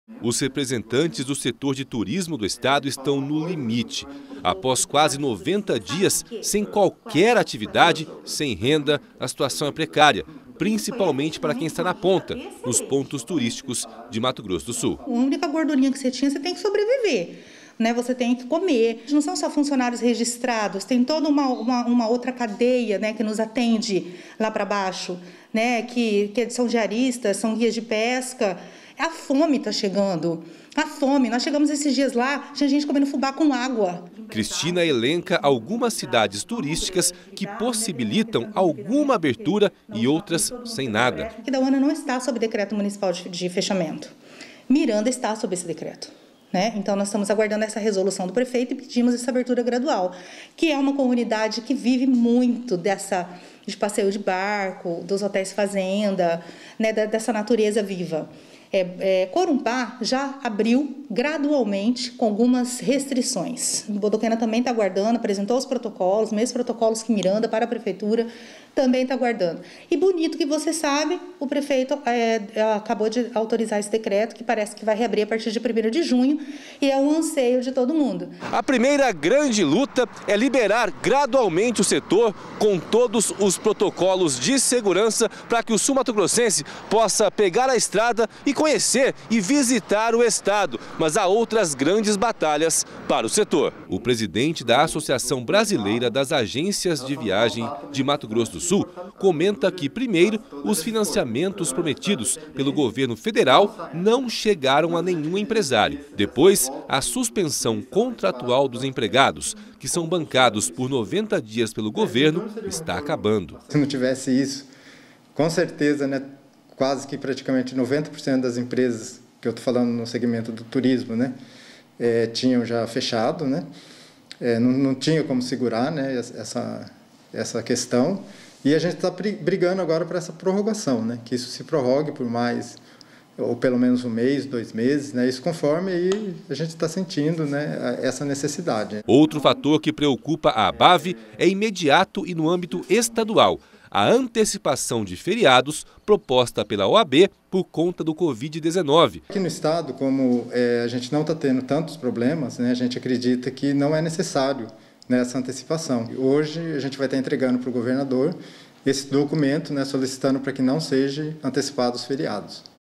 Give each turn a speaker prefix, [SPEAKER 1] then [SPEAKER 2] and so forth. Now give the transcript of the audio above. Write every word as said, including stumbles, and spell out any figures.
[SPEAKER 1] Os representantes do setor de turismo do estado estão no limite. Após quase noventa dias sem qualquer atividade, sem renda, a situação é precária, principalmente para quem está na ponta, nos pontos turísticos de Mato Grosso do Sul.
[SPEAKER 2] A única gordurinha que você tinha, você tem que sobreviver. Né, você tem que comer. Não são só funcionários registrados, tem toda uma, uma, uma outra cadeia, né, que nos atende lá para baixo, né, que, que são diaristas, são guias de pesca. A fome está chegando, a fome. Nós chegamos esses dias lá, tinha gente comendo fubá com água.
[SPEAKER 1] Cristina elenca algumas cidades turísticas que possibilitam alguma abertura e outras sem nada.
[SPEAKER 2] Aquidauana não está sob decreto municipal de, de fechamento. Miranda está sob esse decreto. Né? Então, nós estamos aguardando essa resolução do prefeito e pedimos essa abertura gradual, que é uma comunidade que vive muito dessa, de passeio de barco, dos hotéis fazenda, né? Dessa natureza viva. É, é, Corumbá já abriu gradualmente com algumas restrições. Bodoquena também está aguardando, apresentou os protocolos, os mesmos protocolos que Miranda para a prefeitura, também está aguardando. E bonito que você sabe, o prefeito é, acabou de autorizar esse decreto, que parece que vai reabrir a partir de primeiro de junho, e é um anseio de todo mundo.
[SPEAKER 1] A primeira grande luta é liberar gradualmente o setor com todos os protocolos de segurança para que o sul-mato-grossense possa pegar a estrada e conhecer e visitar o estado. Mas há outras grandes batalhas para o setor. O presidente da Associação Brasileira das Agências de Viagem de Mato Grosso do Sul comenta que, primeiro, os financiamentos prometidos pelo governo federal não chegaram a nenhum empresário. Depois, a suspensão contratual dos empregados, que são bancados por noventa dias pelo governo, está acabando.
[SPEAKER 3] Se não tivesse isso, com certeza, né, quase que praticamente noventa por cento das empresas, que eu estou falando no segmento do turismo, né, é, tinham já fechado, né, é, não, não tinha como segurar, né, essa, essa questão. E a gente está brigando agora por essa prorrogação, né, que isso se prorrogue por mais, ou pelo menos um mês, dois meses, né, isso conforme aí a gente está sentindo, né, essa necessidade.
[SPEAKER 1] Outro fator que preocupa a ABAV é imediato e no âmbito estadual. A antecipação de feriados proposta pela O A B por conta do Covid dezenove.
[SPEAKER 3] Aqui no estado, como é, a gente não está tendo tantos problemas, né, a gente acredita que não é necessário nessa antecipação. Hoje a gente vai estar entregando para o governador esse documento, né, solicitando para que não sejam antecipados feriados.